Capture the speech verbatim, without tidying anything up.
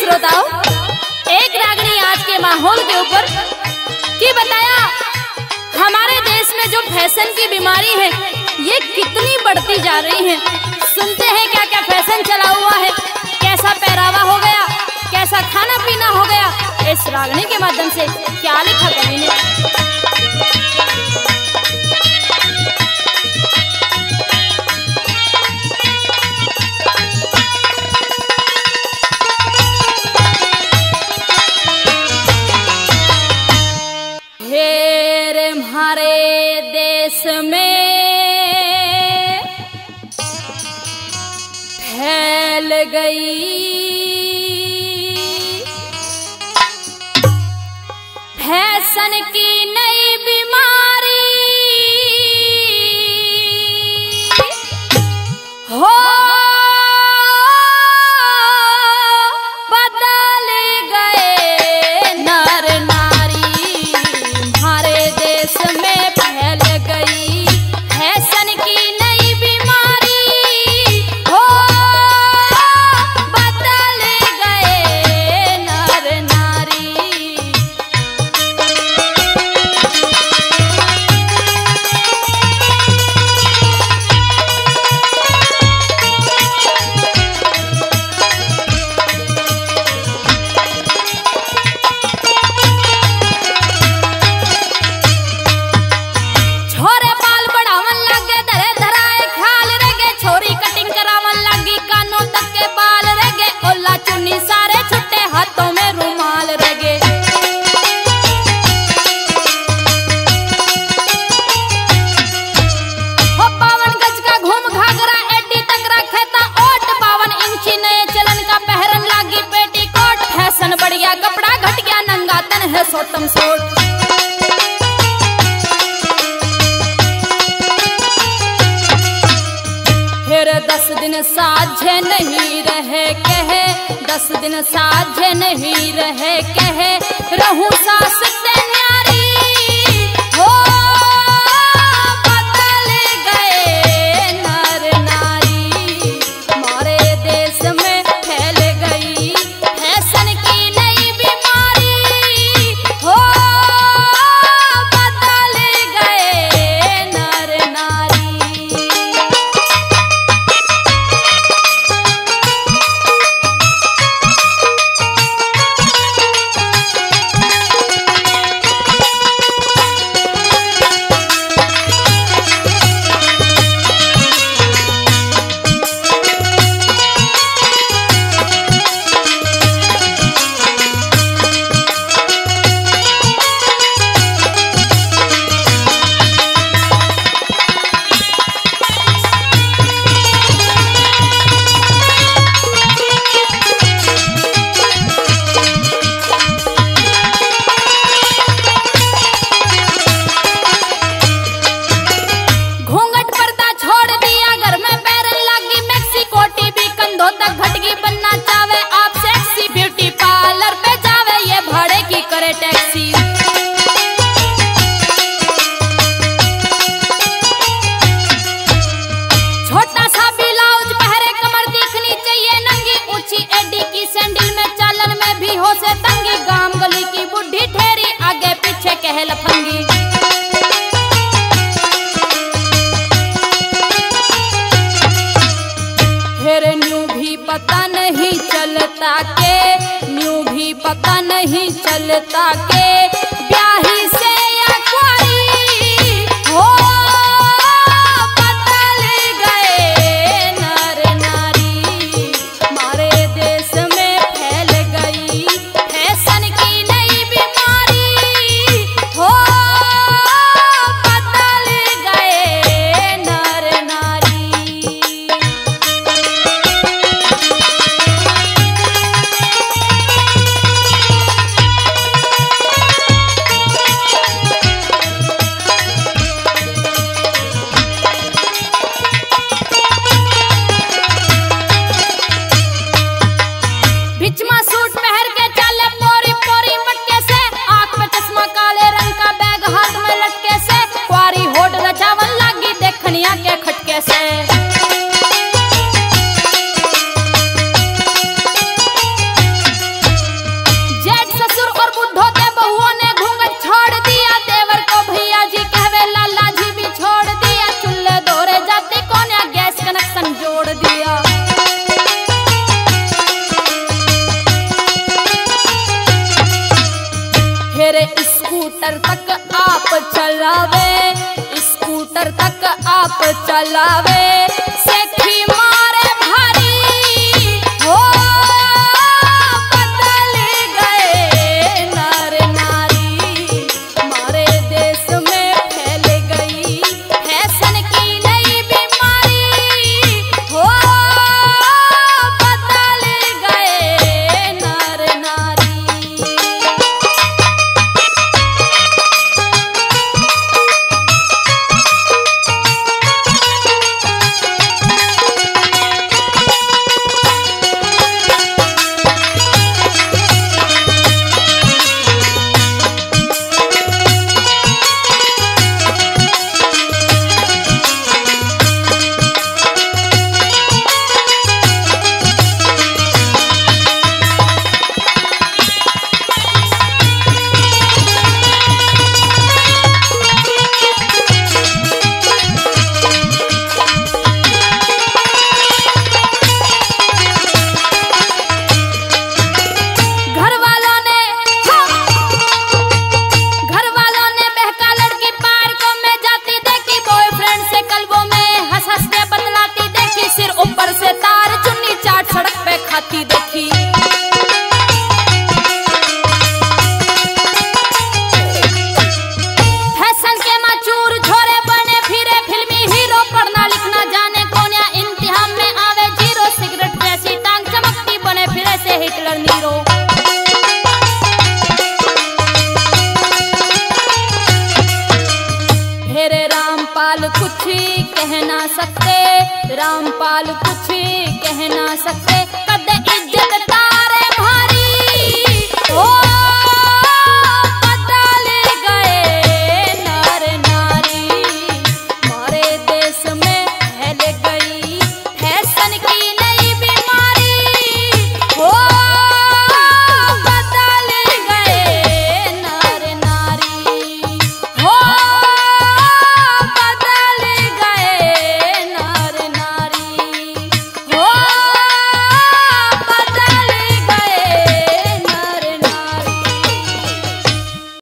श्रोताओं, एक रागनी आज के माहौल के ऊपर की बताया हमारे देश में जो फैशन की बीमारी है ये कितनी बढ़ती जा रही है। सुनते हैं क्या क्या फैशन चला हुआ है, कैसा पहरावा हो गया, कैसा खाना पीना हो गया। इस रागनी के माध्यम से क्या लिखा कवि ने। हमारे देश में फैल गई फैशन की नई बीमारी हो, बदल गए नर नारी। हमारे देश में फैल गई फैशन की नई बीमारी हो, बदल गए नर नारी। छोरे बाल बढ़ावन लगे, धरे धराए ख्याल रगे, छोरी कटिंग करावन लगी, कानों तक के बाल रगे, ओला चुन्नी सारे छुट्टे, हाथों में रुमाल रगे। हो बावन गज का घूम घाघरा, एडी तक रखेता ओट, बावन इंची नए चलन का पहरन लगी पेटीकोट। फैशन बढ़ गया, कपड़ा घट गया, नंगा तन है सोटम सोट। फिर दस दिन साझे नहीं रहे कहे, दस दिन साझे नहीं रहे कहे, रहूं सास ते न्यारी हो, बदल गए नर नारी। हमारे देश में फैल गई फैशन की नई बीमारी हो, बदल गए नर नारी। छोटा सा ब्लाउज पहरे, कमर दिखनी चाहिए नंगी, ऊंची एडी की सैंडल में चालन में भी हो से तंगी, गांव गली की बुढ़ी ठेरी, आगे पीछे कह लफंगी। फिर न्यू भी पता नहीं चलता के, न्यू भी पता नहीं चलता के, ब्याही से या कुंवारी हो, बदल गए नर नारी। हमारे देश में फैल गई फैशन की नई बीमारी हो, बदल गए नर नारी। चलावे सेठी मारे भारी हो बदल गए नर नारी हमारे देश में फैल गई फैशन की नई बीमारी हो बदल गए नर नारी। देखी फैशन के माचूर छोरे बने फिरे फिल्मी हीरो पढ़ना लिखना जाने कौन या इम्तिहान में आवे जीरो सिगरेट जैसी टांग चमकती बने फिरे से हिटलर नीरो। हेरे रामपाल कुछ कह ना सकते रामपाल कुछ कह ना सकते